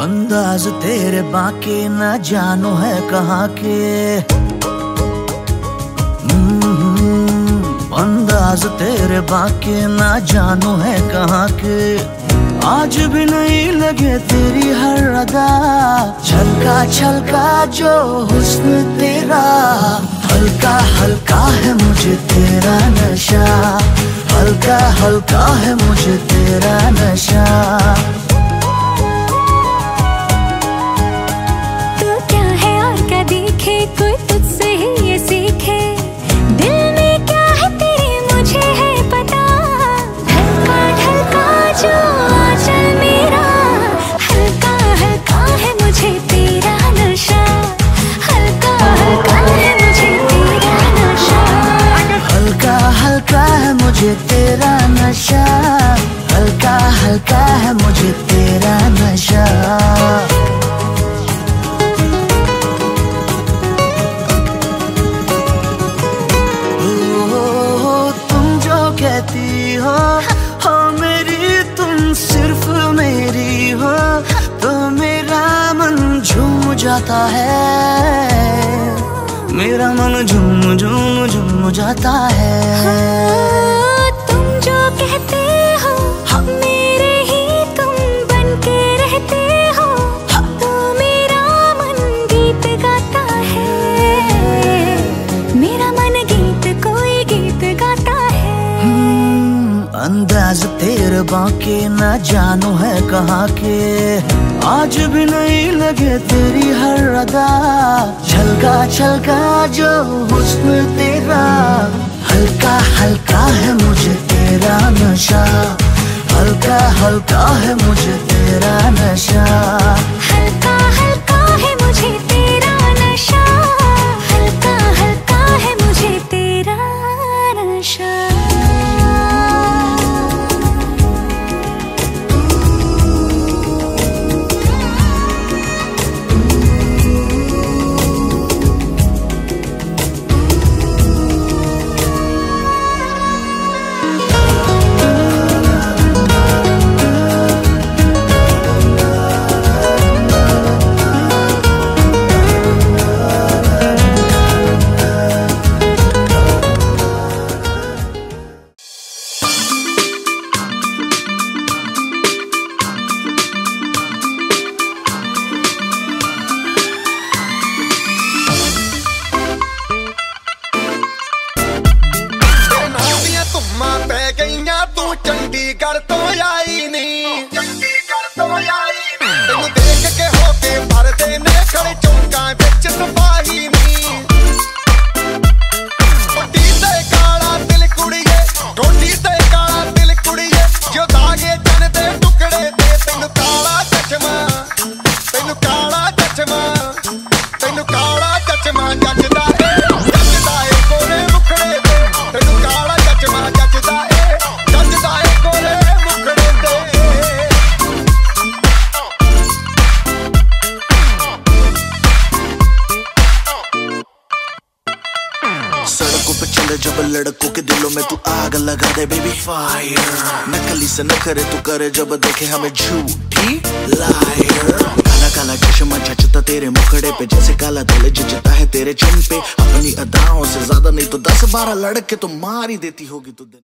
अंदाज तेरे बाके न जानो है कहाँ के। अंदाज तेरे बाके न जानो है कहाँ के। आज भी नहीं लगे तेरी हर अदा, छलका छलका जो हुस्न तेरा। हल्का हल्का है मुझे तेरा नशा, हल्का हल्का है मुझे तेरा नशा। तू क्या है और क्या देखे, कोई तुझसे ही ये सीखे। दिल में क्या है तेरे मुझे है पता। हल्का ढलका जो आंचल मेरा, हल्का हल्का है मुझे तेरा नशा। हल्का हल्का है मुझे तेरा नशा। हल्का हल्का है मुझे तेरा नशा, हल्का हल्का है मुझे तेरा नशा। तुम जो कहती हो मेरी, तुम सिर्फ मेरी हो, तो मेरा मन झूम जाता है। मेरा मन झूम झूम झूम जाता है। तुम जो कहते हो मेरे ही तुम बन के रहते हो, तो मेरा मन गीत गाता है। मेरा मन गीत कोई गीत गाता है। अंदाज तेरे बाके न जानो है कहाँ के। आज भी नहीं लगे तेरी हर अदा, छलका छलका जो हुस्न तेरा। हल्का हल्का है मुझे तेरा नशा, हल्का हल्का है मुझे तेरा नशा। हल्का हल्का है मुझे तेरा नशा, हल्का हल्का है मुझे तेरा नशा। तू चंडीगढ़ तो आई नहीं, तेनू देख के होके भरदे ने खड़े चौंका बिच सिपाही नहीं। ठोडी ते काला दिल कुड़िए, ठोडी ते काला दिल कुड़िए, जो दागे चन दे टुकड़े दे। तेनू काला चश्मा, तेनू काला चश्मा, तेनू काला चश्मा जचदा है, जचदा है कोरे मुखड़े दे। तेनू काला चश्मा जचदा है, सड़कों पे चले जब लड़कों के दिलों में तू आग लगा दे बेबी फायर। नकली से न करे तू करे जब देखे हमें झूठी लायर। काला काला चश्मा जचता तेरे मुखड़े पे, जैसे काला दिल जचता है तेरे चिन पे। अपनी अदाओं से ज्यादा नहीं तो 10-12 लड़के तो मार ही देती होगी तू।